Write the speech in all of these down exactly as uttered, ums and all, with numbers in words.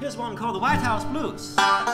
Here's one called the White House Blues.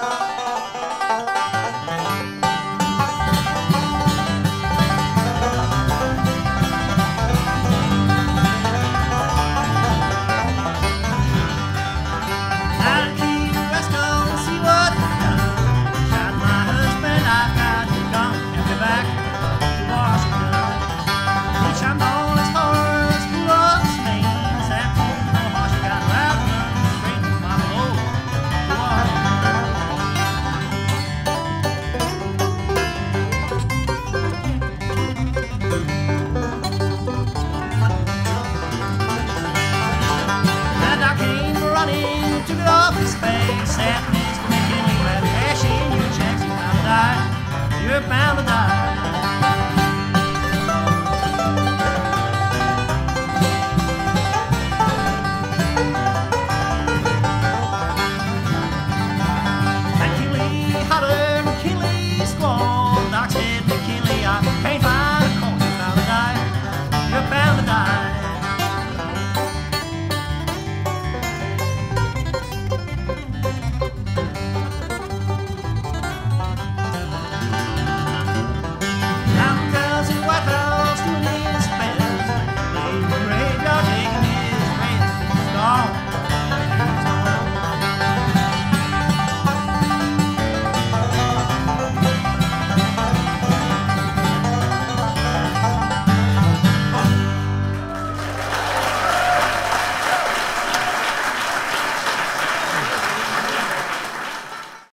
Took it off his face, that means making you have cash in your checks, you gotta die. You're bound